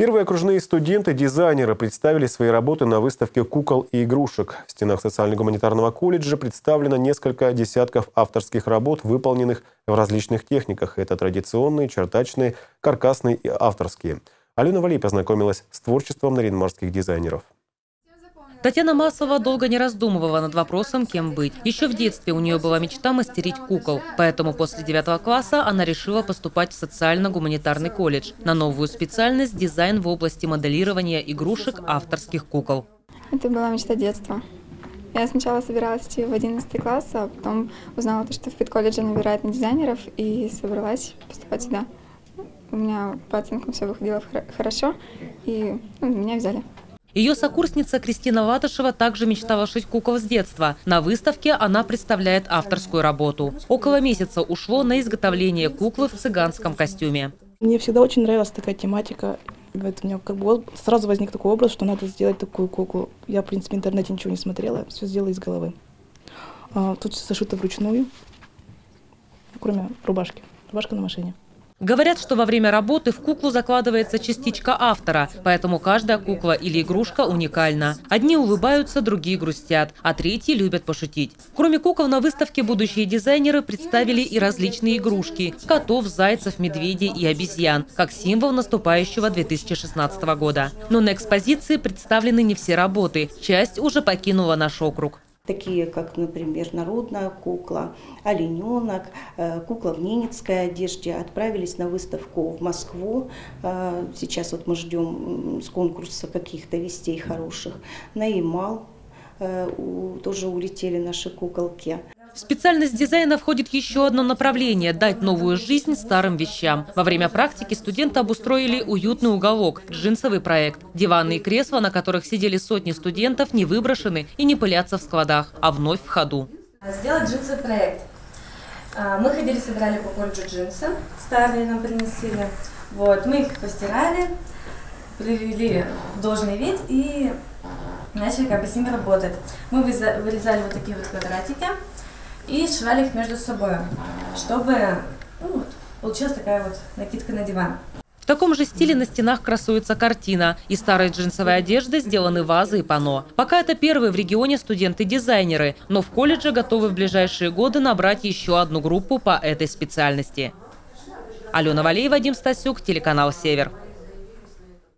Первые окружные студенты-дизайнеры представили свои работы на выставке кукол и игрушек. В стенах социально-гуманитарного колледжа представлено несколько десятков авторских работ, выполненных в различных техниках. Это традиционные, чертачные, каркасные и авторские. Алена Валей познакомилась с творчеством нарьян-марских дизайнеров. Татьяна Маслова долго не раздумывала над вопросом, кем быть. Еще в детстве у нее была мечта мастерить кукол. Поэтому после 9 класса она решила поступать в социально-гуманитарный колледж на новую специальность – дизайн в области моделирования игрушек авторских кукол. Это была мечта детства. Я сначала собиралась идти в 11 класс, а потом узнала, что в педколледже набирают на дизайнеров, и собралась поступать сюда. У меня по оценкам все выходило хорошо, и меня взяли. Ее сокурсница Кристина Латышева также мечтала шить кукол с детства. На выставке она представляет авторскую работу. Около месяца ушло на изготовление куклы в цыганском костюме. Мне всегда очень нравилась такая тематика. У меня сразу возник такой образ, что надо сделать такую куклу. Я, в принципе, в интернете ничего не смотрела, все сделала из головы. Тут все зашито вручную, кроме рубашки. Рубашка на машине. Говорят, что во время работы в куклу закладывается частичка автора, поэтому каждая кукла или игрушка уникальна. Одни улыбаются, другие грустят, а третьи любят пошутить. Кроме кукол, на выставке будущие дизайнеры представили и различные игрушки – котов, зайцев, медведей и обезьян, как символ наступающего 2016 года. Но на экспозиции представлены не все работы, часть уже покинула наш округ. Такие, как, например, народная кукла, олененок, кукла в ненецкой одежде отправились на выставку в Москву. Сейчас вот мы ждем с конкурса каких-то вестей хороших. На Ямал тоже улетели наши куколки. В специальность дизайна входит еще одно направление – дать новую жизнь старым вещам. Во время практики студенты обустроили уютный уголок – джинсовый проект. Диваны и кресла, на которых сидели сотни студентов, не выброшены и не пылятся в складах, а вновь в ходу. Сделать джинсовый проект. Мы ходили, собирали по колледжу джинсы, старые нам принесли. Вот, мы их постирали, привели в должный вид и начали как бы с ними работать. Мы вырезали вот такие вот квадратики и сшивали их между собой, чтобы получилась такая вот накидка на диван. В таком же стиле на стенах красуется картина. Из старой джинсовой одежды сделаны вазы и панно. Пока это первые в регионе студенты-дизайнеры, но в колледже готовы в ближайшие годы набрать еще одну группу по этой специальности. Алена Валей, Вадим Стасюк, телеканал «Север».